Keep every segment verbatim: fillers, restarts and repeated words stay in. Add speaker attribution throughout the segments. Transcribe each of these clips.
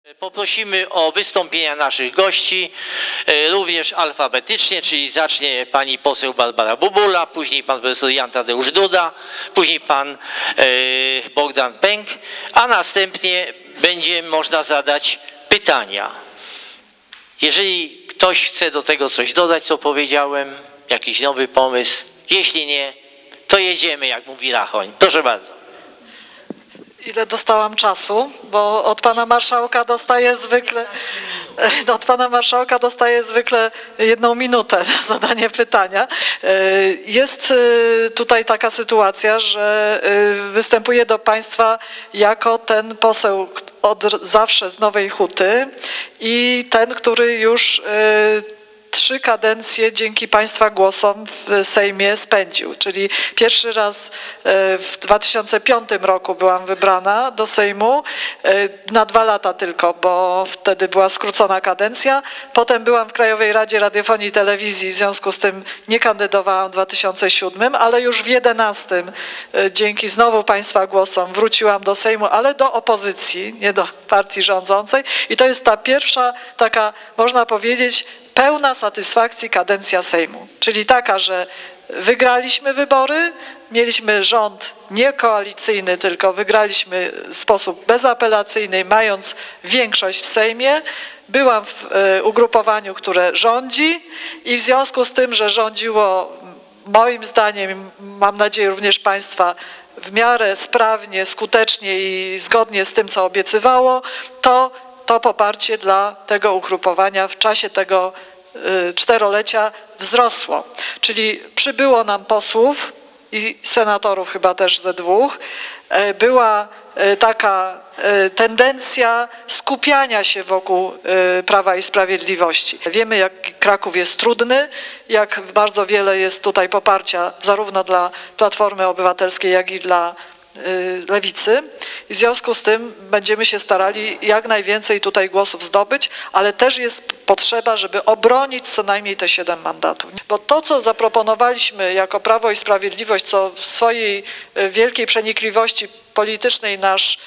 Speaker 1: Poprosimy o wystąpienia naszych gości, również alfabetycznie, czyli zacznie pani poseł Barbara Bubula, później pan profesor Jan Tadeusz Duda, później pan Bogdan Pęk, a następnie będzie można zadać pytania. Jeżeli ktoś chce do tego coś dodać, co powiedziałem, jakiś nowy pomysł, jeśli nie, to jedziemy, jak mówi Rachoń. Proszę bardzo.
Speaker 2: Ile dostałam czasu, bo od pana marszałka dostaję zwykle, od pana marszałka dostaję zwykle jedną minutę na zadanie pytania. Jest tutaj taka sytuacja, że występuję do państwa jako ten poseł od zawsze z Nowej Huty i ten, który już trzy kadencje dzięki państwa głosom w Sejmie spędził, czyli pierwszy raz w dwa tysiące piątym roku byłam wybrana do Sejmu, na dwa lata tylko, bo wtedy była skrócona kadencja. Potem byłam w Krajowej Radzie Radiofonii i Telewizji, w związku z tym nie kandydowałam w dwa tysiące siódmym, ale już w jedenastym dzięki znowu państwa głosom wróciłam do Sejmu, ale do opozycji, nie do partii rządzącej. I to jest ta pierwsza taka, można powiedzieć, pełna satysfakcji kadencja Sejmu, czyli taka, że wygraliśmy wybory, mieliśmy rząd nie koalicyjny, tylko wygraliśmy w sposób bezapelacyjny, mając większość w Sejmie. Byłam w ugrupowaniu, które rządzi i w związku z tym, że rządziło moim zdaniem, mam nadzieję również państwa, w miarę sprawnie, skutecznie i zgodnie z tym, co obiecywało, to to poparcie dla tego ugrupowania w czasie tego czterolecia wzrosło. Czyli przybyło nam posłów i senatorów chyba też ze dwóch. Była taka tendencja skupiania się wokół Prawa i Sprawiedliwości. Wiemy, jak Kraków jest trudny, jak bardzo wiele jest tutaj poparcia zarówno dla Platformy Obywatelskiej, jak i dla Lewicy. I w związku z tym będziemy się starali jak najwięcej tutaj głosów zdobyć, ale też jest potrzeba, żeby obronić co najmniej te siedem mandatów. Bo to, co zaproponowaliśmy jako Prawo i Sprawiedliwość, co w swojej wielkiej przenikliwości politycznej nasz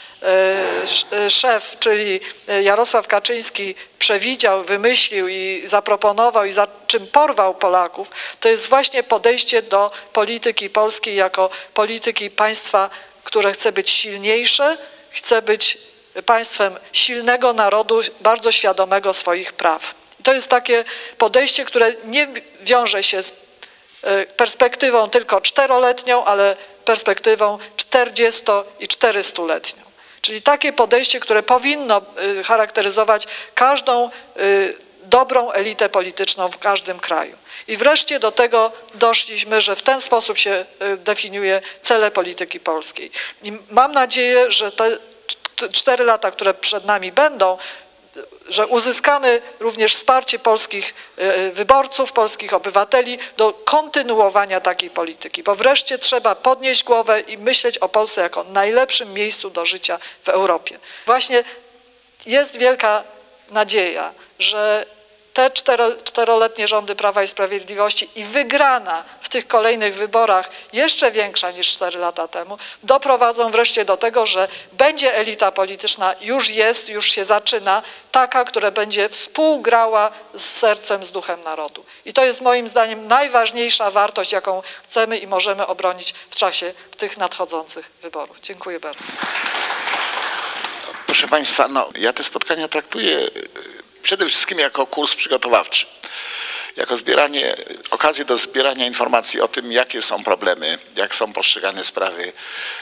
Speaker 2: szef, czyli Jarosław Kaczyński przewidział, wymyślił i zaproponował i za czym porwał Polaków, to jest właśnie podejście do polityki polskiej jako polityki państwa, które chce być silniejsze, chce być państwem silnego narodu, bardzo świadomego swoich praw. I to jest takie podejście, które nie wiąże się z perspektywą tylko czteroletnią, ale perspektywą czterdziesto- i czterystuletnią. Czyli takie podejście, które powinno charakteryzować każdą dobrą elitę polityczną w każdym kraju. I wreszcie do tego doszliśmy, że w ten sposób się definiuje cele polityki polskiej. I mam nadzieję, że te cztery lata, które przed nami będą, że uzyskamy również wsparcie polskich wyborców, polskich obywateli do kontynuowania takiej polityki, bo wreszcie trzeba podnieść głowę i myśleć o Polsce jako najlepszym miejscu do życia w Europie. Właśnie jest wielka nadzieja, że te czteroletnie rządy Prawa i Sprawiedliwości i wygrana w tych kolejnych wyborach, jeszcze większa niż cztery lata temu, doprowadzą wreszcie do tego, że będzie elita polityczna, już jest, już się zaczyna, taka, która będzie współgrała z sercem, z duchem narodu. I to jest moim zdaniem najważniejsza wartość, jaką chcemy i możemy obronić w czasie tych nadchodzących wyborów. Dziękuję bardzo.
Speaker 3: Proszę państwa, no, ja te spotkania traktuję przede wszystkim jako kurs przygotowawczy, jako zbieranie, okazję do zbierania informacji o tym, jakie są problemy, jak są postrzegane sprawy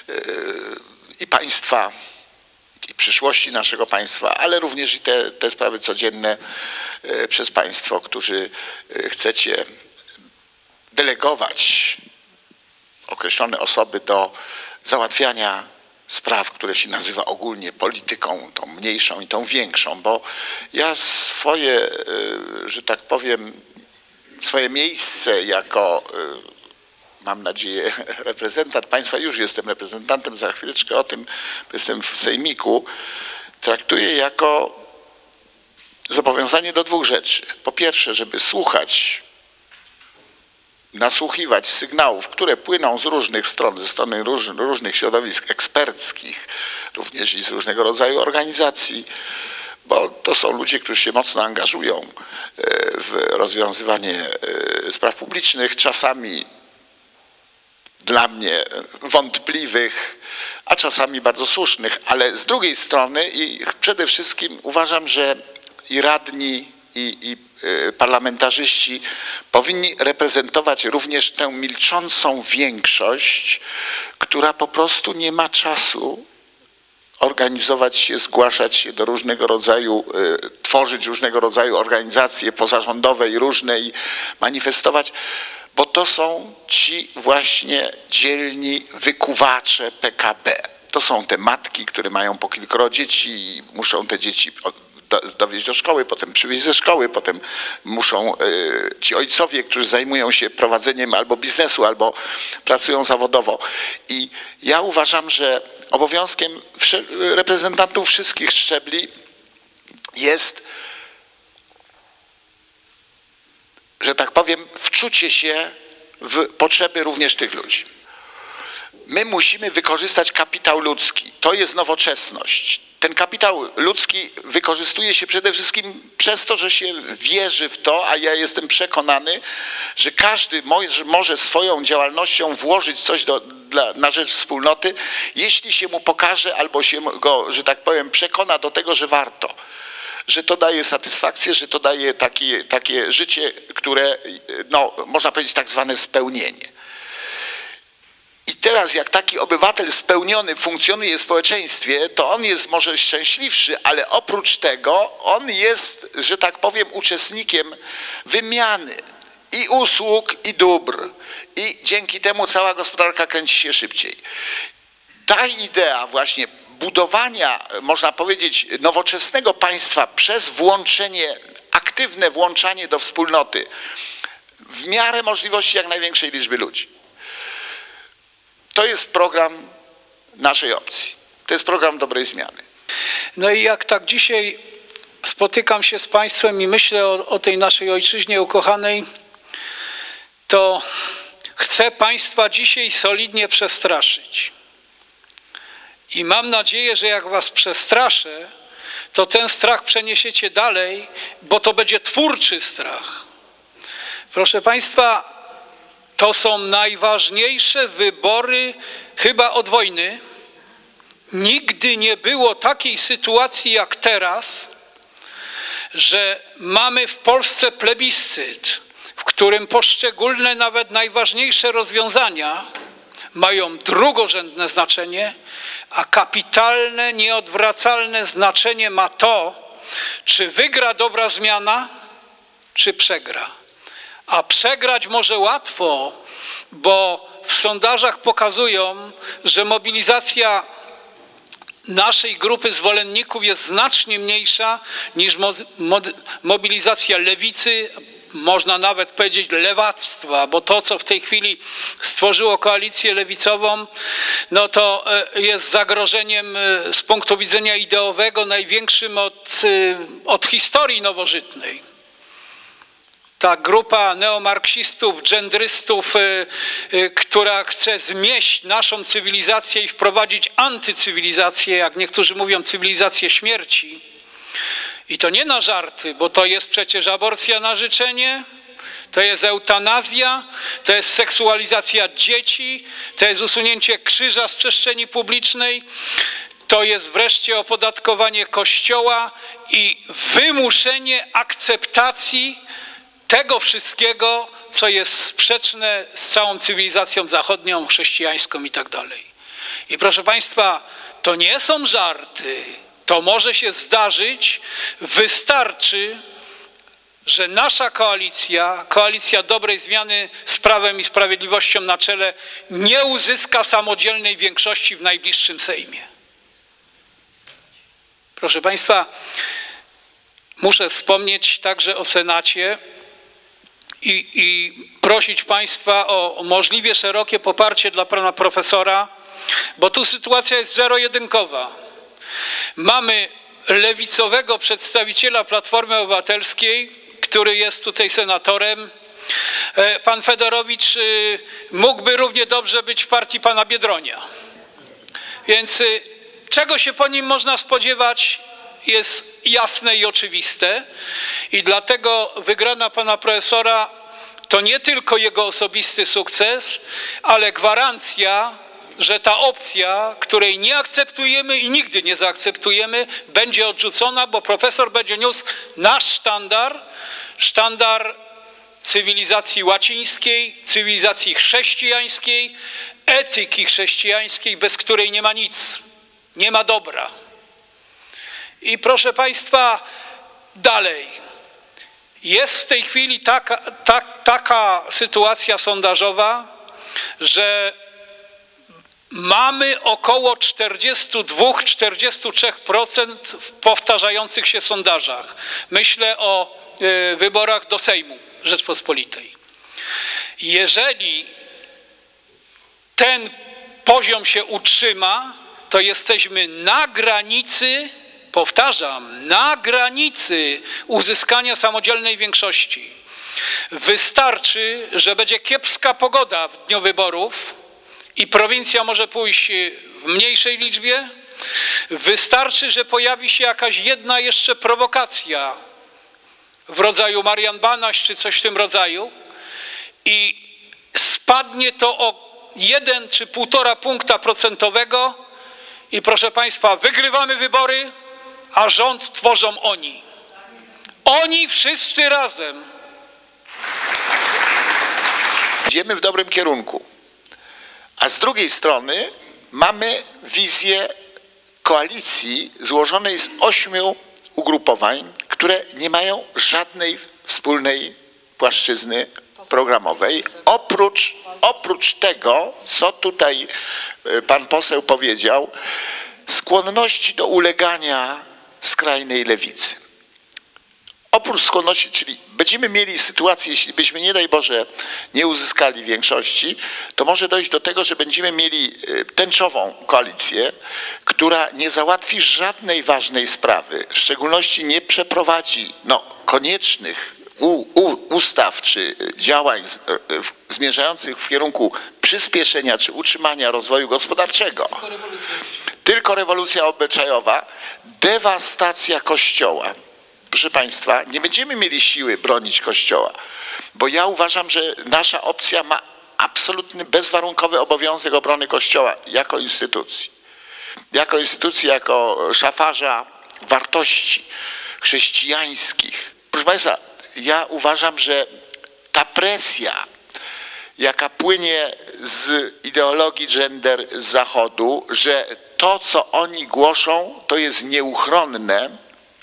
Speaker 3: i państwa, i przyszłości naszego państwa, ale również i te, te sprawy codzienne przez państwo, którzy chcecie delegować określone osoby do załatwiania spraw, które się nazywa ogólnie polityką, tą mniejszą i tą większą, bo ja swoje, że tak powiem, swoje miejsce jako, mam nadzieję, reprezentant państwa, już jestem reprezentantem, za chwileczkę o tym, jestem w sejmiku, traktuję jako zobowiązanie do dwóch rzeczy. Po pierwsze, żeby słuchać, nasłuchiwać sygnałów, które płyną z różnych stron, ze strony róż, różnych środowisk eksperckich, również i z różnego rodzaju organizacji, bo to są ludzie, którzy się mocno angażują w rozwiązywanie spraw publicznych, czasami dla mnie wątpliwych, a czasami bardzo słusznych, ale z drugiej strony i przede wszystkim uważam, że i radni, i, i parlamentarzyści powinni reprezentować również tę milczącą większość, która po prostu nie ma czasu organizować się, zgłaszać się do różnego rodzaju, tworzyć różnego rodzaju organizacje pozarządowe i różne i manifestować, bo to są ci właśnie dzielni wykuwacze P K B. To są te matki, które mają po kilkoro dzieci i muszą te dzieci dowieźć do szkoły, potem przywieźć ze szkoły, potem muszą ci ojcowie, którzy zajmują się prowadzeniem albo biznesu, albo pracują zawodowo. I ja uważam, że obowiązkiem reprezentantów wszystkich szczebli jest, że tak powiem, wczucie się w potrzeby również tych ludzi. My musimy wykorzystać kapitał ludzki. To jest nowoczesność. Ten kapitał ludzki wykorzystuje się przede wszystkim przez to, że się wierzy w to, a ja jestem przekonany, że każdy może swoją działalnością włożyć coś do, dla, na rzecz wspólnoty, jeśli się mu pokaże albo się go, że tak powiem, przekona do tego, że warto. Że to daje satysfakcję, że to daje takie, takie życie, które, no, można powiedzieć, tak zwane spełnienie. I teraz jak taki obywatel spełniony funkcjonuje w społeczeństwie, to on jest może szczęśliwszy, ale oprócz tego on jest, że tak powiem, uczestnikiem wymiany i usług, i dóbr. I dzięki temu cała gospodarka kręci się szybciej. Ta idea właśnie budowania, można powiedzieć, nowoczesnego państwa przez włączenie, aktywne włączanie do wspólnoty w miarę możliwości jak największej liczby ludzi. To jest program naszej opcji. To jest program dobrej zmiany.
Speaker 4: No i jak tak dzisiaj spotykam się z Państwem i myślę o, o tej naszej ojczyźnie ukochanej, to chcę Państwa dzisiaj solidnie przestraszyć. I mam nadzieję, że jak Was przestraszę, to ten strach przeniesiecie dalej, bo to będzie twórczy strach. Proszę Państwa, to są najważniejsze wybory chyba od wojny. Nigdy nie było takiej sytuacji jak teraz, że mamy w Polsce plebiscyt, w którym poszczególne, nawet najważniejsze rozwiązania mają drugorzędne znaczenie, a kapitalne, nieodwracalne znaczenie ma to, czy wygra dobra zmiana, czy przegra. A przegrać może łatwo, bo w sondażach pokazują, że mobilizacja naszej grupy zwolenników jest znacznie mniejsza niż mobilizacja lewicy, można nawet powiedzieć lewactwa, bo to, co w tej chwili stworzyło koalicję lewicową, no to jest zagrożeniem z punktu widzenia ideowego największym od, od historii nowożytnej. Ta grupa neomarksistów, gendrystów, y, y, która chce zmieść naszą cywilizację i wprowadzić antycywilizację, jak niektórzy mówią, cywilizację śmierci. I to nie na żarty, bo to jest przecież aborcja na życzenie, to jest eutanazja, to jest seksualizacja dzieci, to jest usunięcie krzyża z przestrzeni publicznej, to jest wreszcie opodatkowanie Kościoła i wymuszenie akceptacji tego wszystkiego, co jest sprzeczne z całą cywilizacją zachodnią, chrześcijańską i tak dalej. I proszę Państwa, to nie są żarty, to może się zdarzyć, wystarczy, że nasza koalicja, koalicja dobrej zmiany z Prawem i Sprawiedliwością na czele, nie uzyska samodzielnej większości w najbliższym Sejmie. Proszę Państwa, muszę wspomnieć także o Senacie, I, i prosić Państwa o możliwie szerokie poparcie dla pana profesora, bo tu sytuacja jest zero-jedynkowa. Mamy lewicowego przedstawiciela Platformy Obywatelskiej, który jest tutaj senatorem. Pan Fedorowicz mógłby równie dobrze być w partii pana Biedronia. Więc czego się po nim można spodziewać? jest jasne i oczywiste i dlatego wygrana pana profesora to nie tylko jego osobisty sukces, ale gwarancja, że ta opcja, której nie akceptujemy i nigdy nie zaakceptujemy, będzie odrzucona, bo profesor będzie niósł nasz sztandar, sztandar cywilizacji łacińskiej, cywilizacji chrześcijańskiej, etyki chrześcijańskiej, bez której nie ma nic, nie ma dobra. I proszę państwa, dalej. Jest w tej chwili taka, tak, taka sytuacja sondażowa, że mamy około czterdzieści dwa do czterdziestu trzech procent w powtarzających się sondażach. Myślę o y, wyborach do Sejmu Rzeczpospolitej. Jeżeli ten poziom się utrzyma, to jesteśmy na granicy, powtarzam, na granicy uzyskania samodzielnej większości. Wystarczy, że będzie kiepska pogoda w dniu wyborów i prowincja może pójść w mniejszej liczbie. Wystarczy, że pojawi się jakaś jedna jeszcze prowokacja w rodzaju Marian Banaś czy coś w tym rodzaju i spadnie to o jeden czy półtora punkta procentowego i proszę państwa, wygrywamy wybory, a rząd tworzą oni. Oni wszyscy razem.
Speaker 3: Idziemy w dobrym kierunku. A z drugiej strony mamy wizję koalicji złożonej z ośmiu ugrupowań, które nie mają żadnej wspólnej płaszczyzny programowej. Oprócz, oprócz tego, co tutaj pan poseł powiedział, skłonności do ulegania skrajnej lewicy. Oprócz skłonności, czyli będziemy mieli sytuację, jeśli byśmy, nie daj Boże, nie uzyskali większości, to może dojść do tego, że będziemy mieli tęczową koalicję, która nie załatwi żadnej ważnej sprawy, w szczególności nie przeprowadzi no, koniecznych u, u, ustaw czy działań z, w, zmierzających w kierunku przyspieszenia czy utrzymania rozwoju gospodarczego. Tylko rewolucja obyczajowa, dewastacja Kościoła. Proszę państwa, nie będziemy mieli siły bronić Kościoła, bo ja uważam, że nasza opcja ma absolutny, bezwarunkowy obowiązek obrony Kościoła jako instytucji. Jako instytucji, jako szafarza wartości chrześcijańskich. Proszę państwa, ja uważam, że ta presja, jaka płynie z ideologii gender z Zachodu, że to, co oni głoszą, to jest nieuchronne,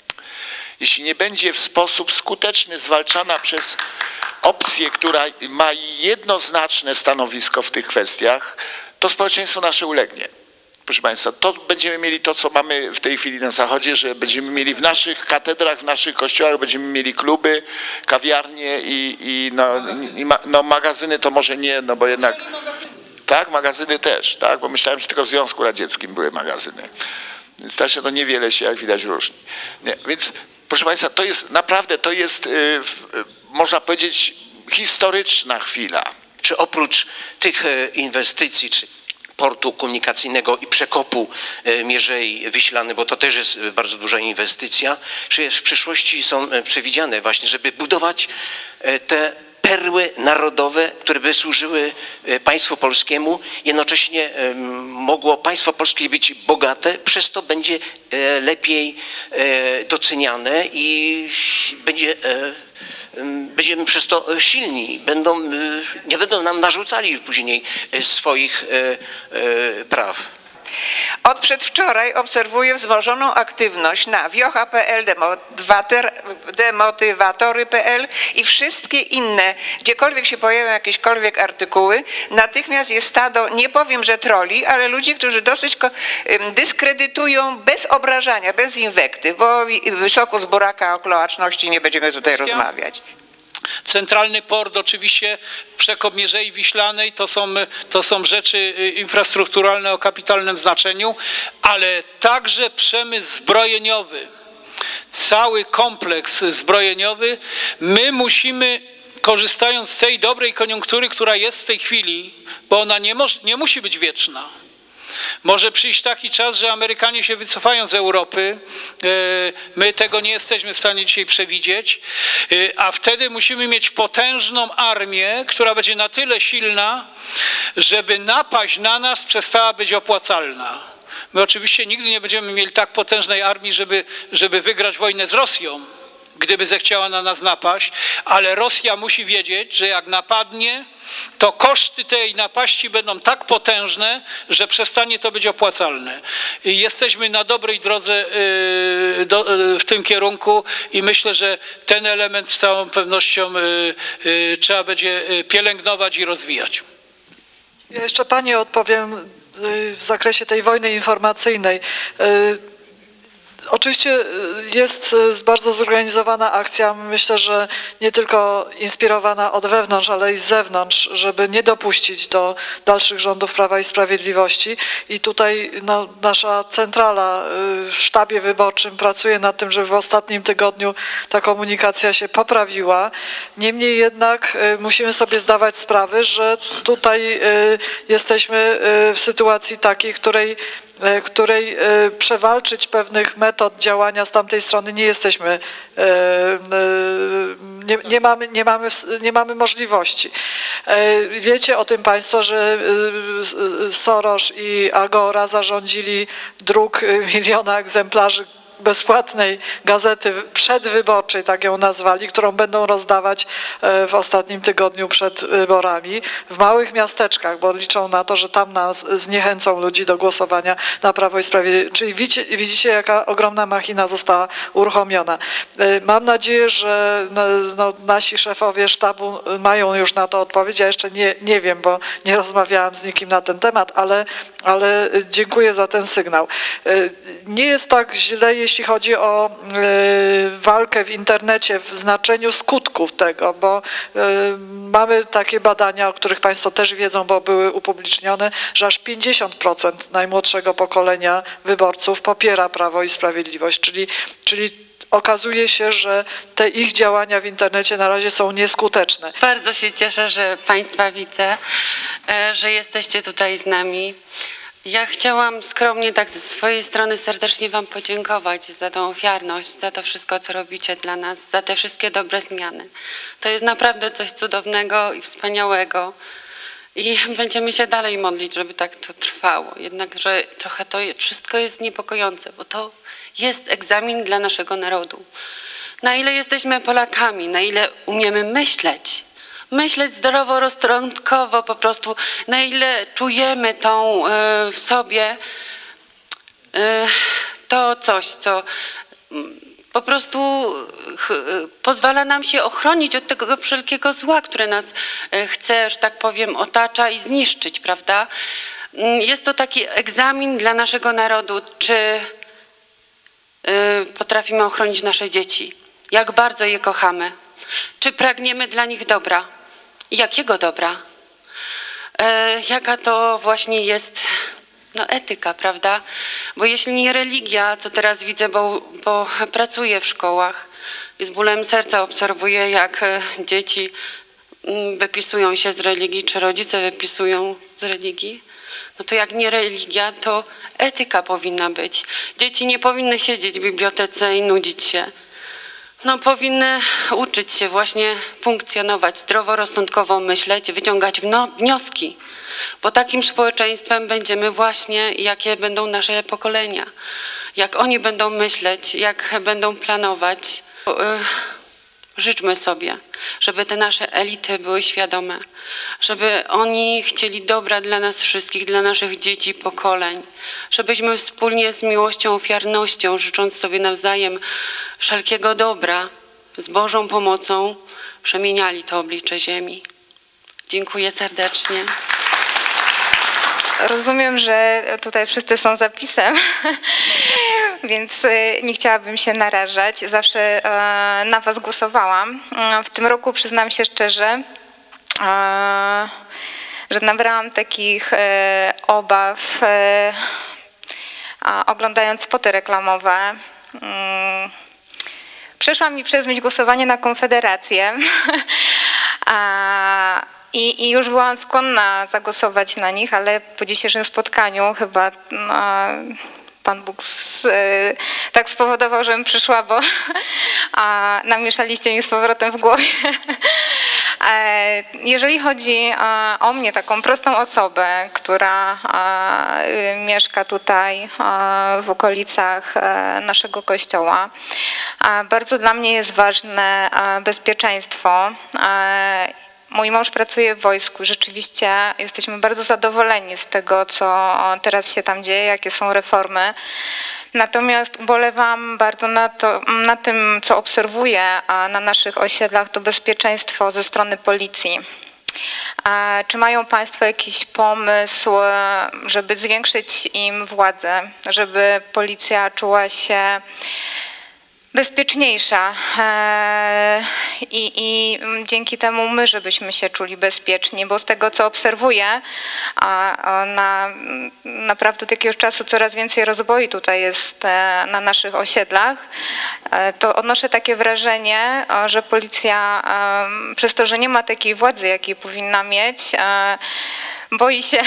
Speaker 3: jeśli nie będzie w sposób skuteczny zwalczana przez opcję, która ma jednoznaczne stanowisko w tych kwestiach, to społeczeństwo nasze ulegnie. Proszę państwa, to będziemy mieli to, co mamy w tej chwili na Zachodzie, że będziemy mieli w naszych katedrach, w naszych kościołach, będziemy mieli kluby, kawiarnie i, i, no, i ma, no, magazyny to może nie, no bo jednak... Tak, magazyny też, tak, bo myślałem, że tylko w Związku Radzieckim były magazyny. Więc też to niewiele się, jak widać, różni. Nie, więc proszę państwa, to jest naprawdę, to jest, yy, można powiedzieć, historyczna chwila.
Speaker 5: Czy oprócz tych inwestycji, czy portu komunikacyjnego i przekopu Mierzei Wiślany, bo to też jest bardzo duża inwestycja, czy w przyszłości są przewidziane właśnie, żeby budować te perły narodowe, które by służyły państwu polskiemu, jednocześnie mogło państwo polskie być bogate, przez to będzie lepiej doceniane i będzie, będziemy przez to silni. Będą, nie będą nam narzucali później swoich praw.
Speaker 6: Od przedwczoraj obserwuję wzmożoną aktywność na wiocha kropka pe el, demotywatory kropka pe el i wszystkie inne, gdziekolwiek się pojawią jakiekolwiek artykuły, natychmiast jest stado, nie powiem, że troli, ale ludzi, którzy dosyć dyskredytują bez obrażania, bez inwektyw, bo wysoko z buraka o kloaczności nie będziemy tutaj rozmawiać.
Speaker 4: Centralny port, oczywiście przekop Mierzei Wiślanej, to są, to są rzeczy infrastrukturalne o kapitalnym znaczeniu, ale także przemysł zbrojeniowy, cały kompleks zbrojeniowy. My musimy, korzystając z tej dobrej koniunktury, która jest w tej chwili, bo ona nie, moż, nie musi być wieczna, Może przyjść taki czas, że Amerykanie się wycofają z Europy. My tego nie jesteśmy w stanie dzisiaj przewidzieć, a wtedy musimy mieć potężną armię, która będzie na tyle silna, żeby napaść na nas przestała być opłacalna. My oczywiście nigdy nie będziemy mieli tak potężnej armii, żeby, żeby wygrać wojnę z Rosją, gdyby zechciała na nas napaść, ale Rosja musi wiedzieć, że jak napadnie, to koszty tej napaści będą tak potężne, że przestanie to być opłacalne. I jesteśmy na dobrej drodze w tym kierunku i myślę, że ten element z całą pewnością trzeba będzie pielęgnować i rozwijać.
Speaker 2: Ja jeszcze Pani odpowiem w zakresie tej wojny informacyjnej. Oczywiście jest bardzo zorganizowana akcja, myślę, że nie tylko inspirowana od wewnątrz, ale i z zewnątrz, żeby nie dopuścić do dalszych rządów Prawa i Sprawiedliwości. I tutaj no, nasza centrala w sztabie wyborczym pracuje nad tym, żeby w ostatnim tygodniu ta komunikacja się poprawiła. Niemniej jednak musimy sobie zdawać sprawę, że tutaj jesteśmy w sytuacji takiej, której której przewalczyć pewnych metod działania z tamtej strony nie jesteśmy, nie, nie, mamy, nie, mamy, nie mamy możliwości. Wiecie o tym Państwo, że Soros i Agora zarządzili druk miliona egzemplarzy bezpłatnej gazety przedwyborczej, tak ją nazwali, którą będą rozdawać w ostatnim tygodniu przed wyborami w małych miasteczkach, bo liczą na to, że tam nas zniechęcą ludzi do głosowania na Prawo i Sprawiedliwość. Czyli widzicie, widzicie jaka ogromna machina została uruchomiona. Mam nadzieję, że no, no, nasi szefowie sztabu mają już na to odpowiedź. Ja jeszcze nie, nie wiem, bo nie rozmawiałam z nikim na ten temat, ale, ale dziękuję za ten sygnał. Nie jest tak źle, jeśli chodzi o y, walkę w internecie w znaczeniu skutków tego, bo y, mamy takie badania, o których Państwo też wiedzą, bo były upublicznione, że aż pięćdziesiąt procent najmłodszego pokolenia wyborców popiera Prawo i Sprawiedliwość, czyli, czyli okazuje się, że te ich działania w internecie na razie są nieskuteczne.
Speaker 7: Bardzo się cieszę, że Państwa widzę, że jesteście tutaj z nami. Ja chciałam skromnie tak ze swojej strony serdecznie Wam podziękować za tą ofiarność, za to wszystko, co robicie dla nas, za te wszystkie dobre zmiany. To jest naprawdę coś cudownego i wspaniałego i będziemy się dalej modlić, żeby tak to trwało. Jednakże trochę to wszystko jest niepokojące, bo to jest egzamin dla naszego narodu. Na ile jesteśmy Polakami, na ile umiemy myśleć, myśleć zdroworozsądkowo po prostu, na ile czujemy tą y, w sobie y, to coś, co y, po prostu y, pozwala nam się ochronić od tego wszelkiego zła, które nas y, chce, że tak powiem, otacza i zniszczyć, prawda? Y, jest to taki egzamin dla naszego narodu, czy y, potrafimy ochronić nasze dzieci, jak bardzo je kochamy, czy pragniemy dla nich dobra. Jakiego dobra? E, jaka to właśnie jest no, etyka, prawda? Bo jeśli nie religia, co teraz widzę, bo, bo pracuję w szkołach i z bólem serca obserwuję, jak dzieci wypisują się z religii, czy rodzice wypisują z religii, no to jak nie religia, to etyka powinna być. Dzieci nie powinny siedzieć w bibliotece i nudzić się. No, powinny uczyć się właśnie funkcjonować, zdroworozsądkowo myśleć, wyciągać wnioski, bo takim społeczeństwem będziemy właśnie, jakie będą nasze pokolenia, jak oni będą myśleć, jak będą planować. Życzmy sobie, żeby te nasze elity były świadome, żeby oni chcieli dobra dla nas wszystkich, dla naszych dzieci, pokoleń, żebyśmy wspólnie z miłością, ofiarnością, życząc sobie nawzajem wszelkiego dobra, z Bożą pomocą przemieniali to oblicze ziemi. Dziękuję serdecznie.
Speaker 8: Rozumiem, że tutaj wszyscy są zapisem, więc nie chciałabym się narażać. Zawsze na Was głosowałam. W tym roku przyznam się szczerze, że nabrałam takich obaw, oglądając spoty reklamowe. Przeszła mi przez myśl głosowanie na Konfederację. I, I już byłam skłonna zagłosować na nich, ale po dzisiejszym spotkaniu chyba no, Pan Bóg z, tak spowodował, żebym przyszła, bo a, namieszaliście mi z powrotem w głowie. Jeżeli chodzi o mnie, taką prostą osobę, która mieszka tutaj w okolicach naszego kościoła, bardzo dla mnie jest ważne bezpieczeństwo. Mój mąż pracuje w wojsku. Rzeczywiście jesteśmy bardzo zadowoleni z tego, co teraz się tam dzieje, jakie są reformy. Natomiast ubolewam bardzo na, to, na tym, co obserwuję na naszych osiedlach, to bezpieczeństwo ze strony policji. Czy mają Państwo jakiś pomysł, żeby zwiększyć im władzę, żeby policja czuła się bezpieczniejsza i, i dzięki temu my, żebyśmy się czuli bezpieczni, bo z tego, co obserwuję, na naprawdę od jakiegoś czasu coraz więcej rozwoju tutaj jest na naszych osiedlach, to odnoszę takie wrażenie, że policja przez to, że nie ma takiej władzy, jakiej powinna mieć, boi się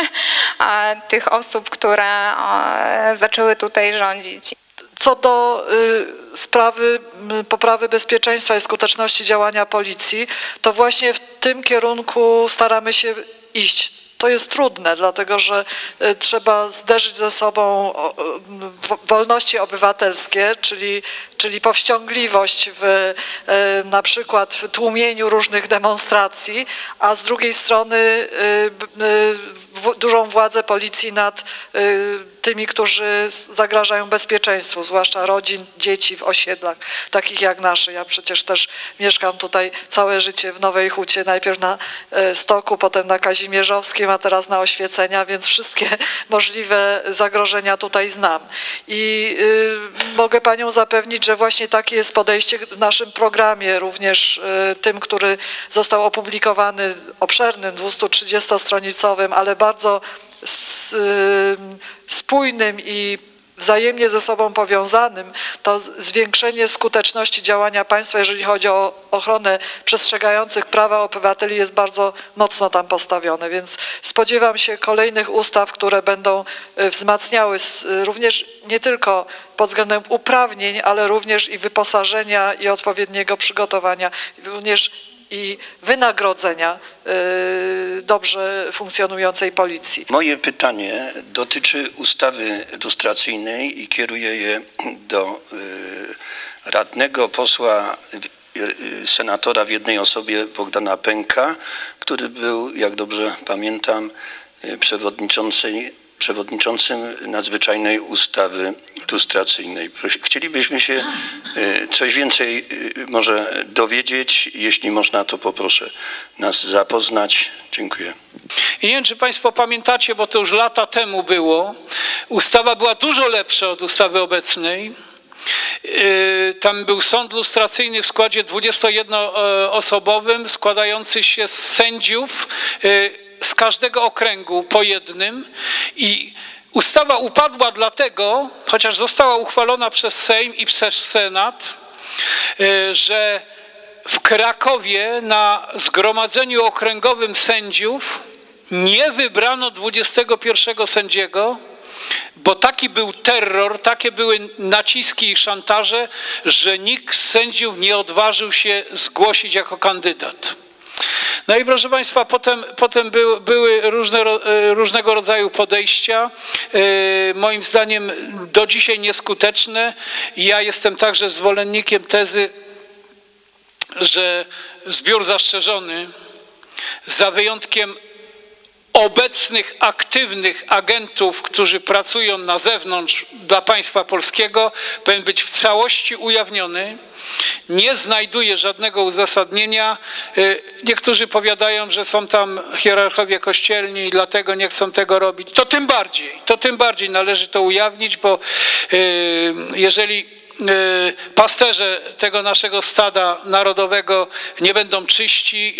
Speaker 8: tych osób, które zaczęły tutaj rządzić.
Speaker 2: Co do y, sprawy y, poprawy bezpieczeństwa i skuteczności działania policji, to właśnie w tym kierunku staramy się iść. To jest trudne, dlatego że y, trzeba zderzyć ze sobą o, w, wolności obywatelskie, czyli, czyli powściągliwość w, y, na przykład w tłumieniu różnych demonstracji, a z drugiej strony y, y, w, dużą władzę policji nad y, tymi, którzy zagrażają bezpieczeństwu, zwłaszcza rodzin, dzieci w osiedlach, takich jak nasze. Ja przecież też mieszkam tutaj całe życie w Nowej Hucie, najpierw na Stoku, potem na Kazimierzowskim, a teraz na Oświecenia, więc wszystkie możliwe zagrożenia tutaj znam. I y, mogę Panią zapewnić, że właśnie takie jest podejście w naszym programie, również y, tym, który został opublikowany, obszernym, dwustutrzydziestostronicowym, ale bardzo spójnym i wzajemnie ze sobą powiązanym, to zwiększenie skuteczności działania państwa, jeżeli chodzi o ochronę przestrzegających prawa obywateli, jest bardzo mocno tam postawione, więc spodziewam się kolejnych ustaw, które będą wzmacniały również nie tylko pod względem uprawnień, ale również i wyposażenia i odpowiedniego przygotowania, również i wynagrodzenia dobrze funkcjonującej policji.
Speaker 9: Moje pytanie dotyczy ustawy lustracyjnej i kieruję je do radnego posła, senatora w jednej osobie Bogdana Pęka, który był, jak dobrze pamiętam, przewodniczący przewodniczącym nadzwyczajnej ustawy lustracyjnej. Chcielibyśmy się coś więcej może dowiedzieć. Jeśli można, to poproszę nas zapoznać. Dziękuję.
Speaker 4: I nie wiem, czy Państwo pamiętacie, bo to już lata temu było. Ustawa była dużo lepsza od ustawy obecnej. Tam był sąd lustracyjny w składzie dwudziestojednoosobowym, składający się z sędziów z każdego okręgu po jednym i ustawa upadła dlatego, chociaż została uchwalona przez Sejm i przez Senat, że w Krakowie na zgromadzeniu okręgowym sędziów nie wybrano dwudziestego pierwszego sędziego, bo taki był terror, takie były naciski i szantaże, że nikt z sędziów nie odważył się zgłosić jako kandydat. No i proszę Państwa, potem, potem były, były różne, różnego rodzaju podejścia, moim zdaniem do dzisiaj nieskuteczne. Ja jestem także zwolennikiem tezy, że zbiór zastrzeżony, za wyjątkiem obecnych aktywnych agentów, którzy pracują na zewnątrz dla państwa polskiego, powinien być w całości ujawniony. Nie znajduje żadnego uzasadnienia. Niektórzy powiadają, że są tam hierarchowie kościelni i dlatego nie chcą tego robić. To tym bardziej, to tym bardziej należy to ujawnić, bo jeżeli pasterze tego naszego stada narodowego nie będą czyści,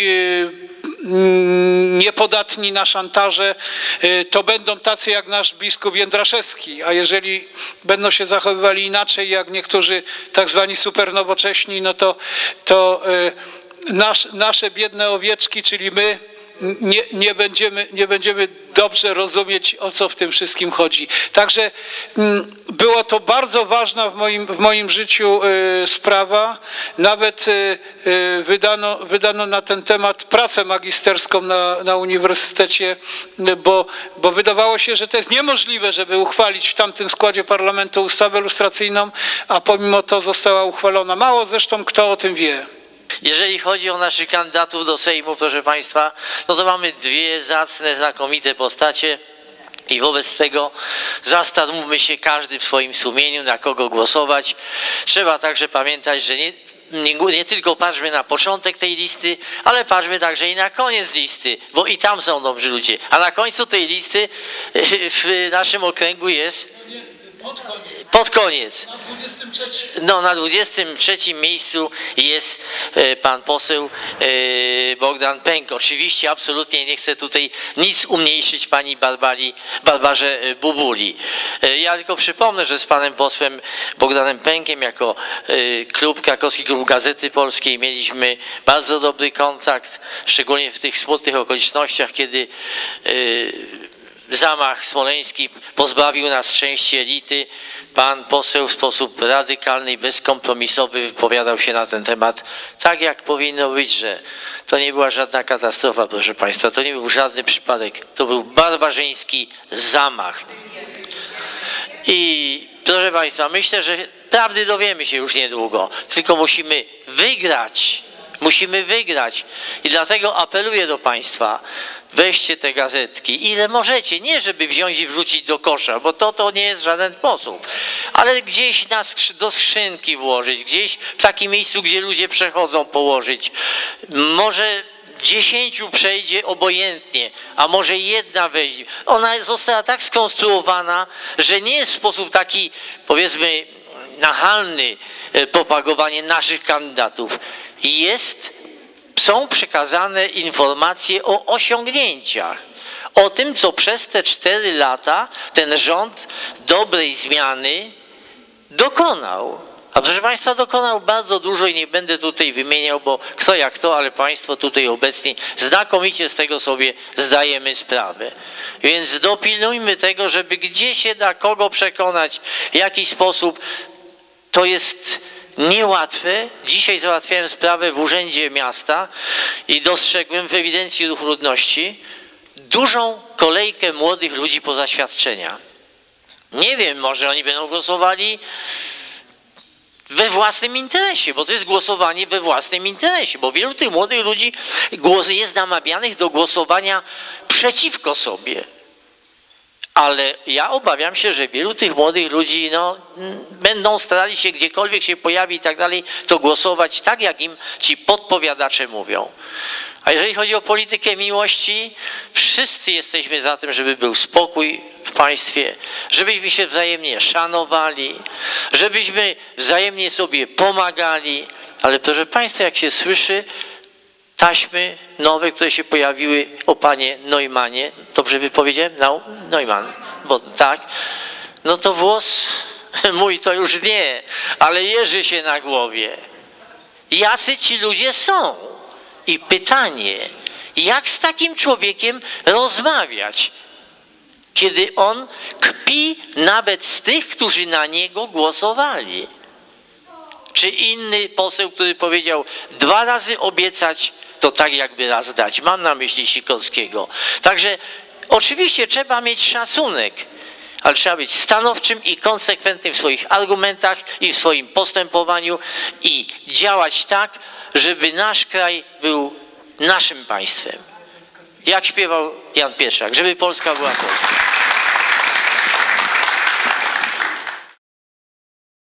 Speaker 4: niepodatni na szantaże, to będą tacy jak nasz biskup Jędraszewski, a jeżeli będą się zachowywali inaczej jak niektórzy tak zwani supernowocześni, no to, to nasz, nasze biedne owieczki, czyli my, nie, nie, będziemy, nie będziemy dobrze rozumieć, o co w tym wszystkim chodzi. Także było to bardzo ważna w moim, w moim życiu sprawa. Nawet wydano, wydano na ten temat pracę magisterską na, na uniwersytecie, bo, bo wydawało się, że to jest niemożliwe, żeby uchwalić w tamtym składzie parlamentu ustawę lustracyjną, a pomimo to została uchwalona. Mało zresztą kto o tym wie.
Speaker 1: Jeżeli chodzi o naszych kandydatów do Sejmu, proszę Państwa, no to mamy dwie zacne, znakomite postacie i wobec tego zastanówmy się każdy w swoim sumieniu, na kogo głosować. Trzeba także pamiętać, że nie, nie, nie tylko patrzmy na początek tej listy, ale patrzmy także i na koniec listy, bo i tam są dobrzy ludzie. A na końcu tej listy w naszym okręgu jest... Pod koniec. No, na dwudziestym trzecim miejscu jest pan poseł Bogdan Pęk. Oczywiście absolutnie nie chcę tutaj nic umniejszyć pani Barbari, Barbarze Bubuli. Ja tylko przypomnę, że z panem posłem Bogdanem Pękiem jako klub, krakowski klub Gazety Polskiej mieliśmy bardzo dobry kontakt, szczególnie w tych smutnych okolicznościach, kiedy zamach smoleński pozbawił nas części elity. Pan poseł w sposób radykalny i bezkompromisowy wypowiadał się na ten temat tak, jak powinno być, że to nie była żadna katastrofa, proszę Państwa, to nie był żadny przypadek, to był barbarzyński zamach. I proszę Państwa, myślę, że prawdy dowiemy się już niedługo, tylko musimy wygrać. Musimy wygrać i dlatego apeluję do Państwa, weźcie te gazetki, ile możecie, nie żeby wziąć i wrzucić do kosza, bo to, to nie jest żaden sposób, ale gdzieś na skrzy- do skrzynki włożyć, gdzieś w takim miejscu, gdzie ludzie przechodzą, położyć. Może dziesięciu przejdzie obojętnie, a może jedna weźmie. Ona została tak skonstruowana, że nie jest w sposób taki, powiedzmy, nachalny propagowanie naszych kandydatów. Jest, są przekazane informacje o osiągnięciach, o tym, co przez te cztery lata ten rząd dobrej zmiany dokonał. A proszę Państwa, dokonał bardzo dużo i nie będę tutaj wymieniał, bo kto jak to, ale Państwo tutaj obecni znakomicie z tego sobie zdajemy sprawę. Więc dopilnujmy tego, żeby gdzie się da kogo przekonać, w jaki sposób. To jest niełatwe. Dzisiaj załatwiałem sprawę w Urzędzie Miasta i dostrzegłem w ewidencji ruchu ludności dużą kolejkę młodych ludzi po zaświadczenia. Nie wiem, może oni będą głosowali we własnym interesie, bo to jest głosowanie we własnym interesie, bo wielu tych młodych ludzi jest namawianych do głosowania przeciwko sobie. Ale ja obawiam się, że wielu tych młodych ludzi no, będą starali się gdziekolwiek się pojawi i tak dalej, to głosować tak, jak im ci podpowiadacze mówią. A jeżeli chodzi o politykę miłości, wszyscy jesteśmy za tym, żeby był spokój w państwie, żebyśmy się wzajemnie szanowali, żebyśmy wzajemnie sobie pomagali. Ale proszę Państwa, jak się słyszy taśmy nowe, które się pojawiły o panie Neumanie, dobrze wypowiedziałem? No, Neumann, bo tak, no to włos mój to już nie, ale jeży się na głowie. Jacy ci ludzie są? I pytanie, jak z takim człowiekiem rozmawiać, kiedy on kpi nawet z tych, którzy na niego głosowali? Czy inny poseł, który powiedział dwa razy obiecać, to tak jakby raz dać. Mam na myśli Sikorskiego. Także oczywiście trzeba mieć szacunek, ale trzeba być stanowczym i konsekwentnym w swoich argumentach i w swoim postępowaniu i działać tak, żeby nasz kraj był naszym państwem. Jak śpiewał Jan Pietrzak, żeby Polska była Polską.